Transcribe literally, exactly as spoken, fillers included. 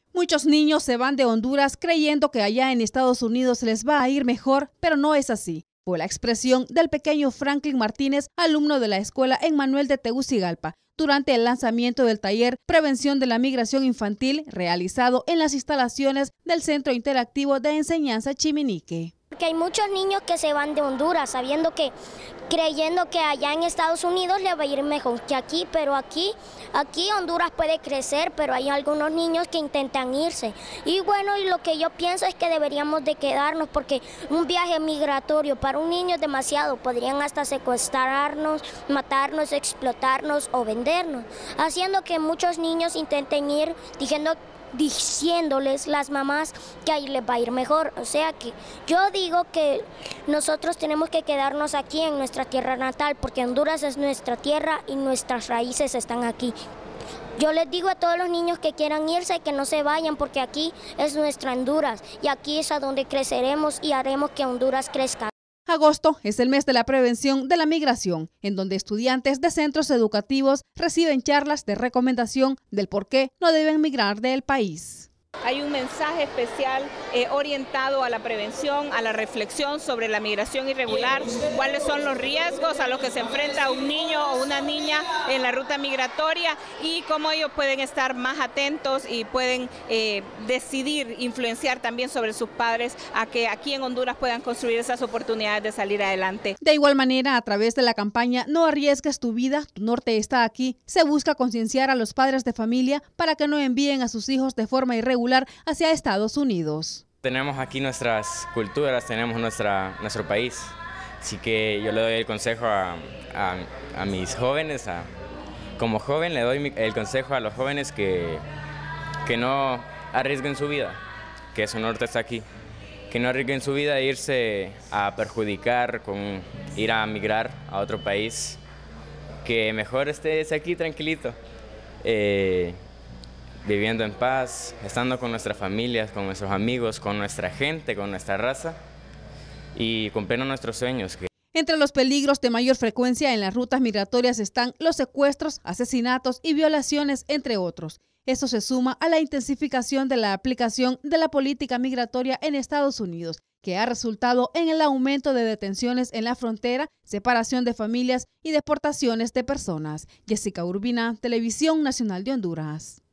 Muchos niños se van de Honduras creyendo que allá en Estados Unidos les va a ir mejor, pero no es así. Fue la expresión del pequeño Franklin Martínez, alumno de la escuela Emmanuel de Tegucigalpa, durante el lanzamiento del taller Prevención de la Migración Infantil realizado en las instalaciones del Centro Interactivo de Enseñanza Chiminique. Porque hay muchos niños que se van de Honduras sabiendo que, creyendo que allá en Estados Unidos les va a ir mejor que aquí, pero aquí, aquí Honduras puede crecer, pero hay algunos niños que intentan irse. Y bueno, y lo que yo pienso es que deberíamos de quedarnos porque un viaje migratorio para un niño es demasiado, podrían hasta secuestrarnos, matarnos, explotarnos o vendernos, haciendo que muchos niños intenten ir diciendo diciéndoles las mamás que ahí les va a ir mejor. O sea que yo digo que nosotros tenemos que quedarnos aquí en nuestra tierra natal porque Honduras es nuestra tierra y nuestras raíces están aquí. Yo les digo a todos los niños que quieran irse que no se vayan porque aquí es nuestra Honduras y aquí es a donde creceremos y haremos que Honduras crezca. Agosto es el mes de la prevención de la migración, en donde estudiantes de centros educativos reciben charlas de recomendación del por qué no deben migrar del país. Hay un mensaje especial eh, orientado a la prevención, a la reflexión sobre la migración irregular, cuáles son los riesgos a los que se enfrenta un niño o una niña en la ruta migratoria y cómo ellos pueden estar más atentos y pueden eh, decidir, influenciar también sobre sus padres a que aquí en Honduras puedan construir esas oportunidades de salir adelante. De igual manera, a través de la campaña No arriesgues tu vida, tu norte está aquí, se busca concienciar a los padres de familia para que no envíen a sus hijos de forma irregular hacia Estados Unidos. Tenemos aquí nuestras culturas, tenemos nuestra, nuestro país, así que yo le doy el consejo a, a, a mis jóvenes, a, como joven le doy el consejo a los jóvenes que, que no arriesguen su vida, que su norte está aquí, que no arriesguen su vida e irse a perjudicar con ir a migrar a otro país, que mejor estés aquí tranquilito. Eh, viviendo en paz, estando con nuestras familias, con nuestros amigos, con nuestra gente, con nuestra raza y cumpliendo nuestros sueños. Entre los peligros de mayor frecuencia en las rutas migratorias están los secuestros, asesinatos y violaciones, entre otros. Esto se suma a la intensificación de la aplicación de la política migratoria en Estados Unidos, que ha resultado en el aumento de detenciones en la frontera, separación de familias y deportaciones de personas. Jessica Urbina, Televisión Nacional de Honduras.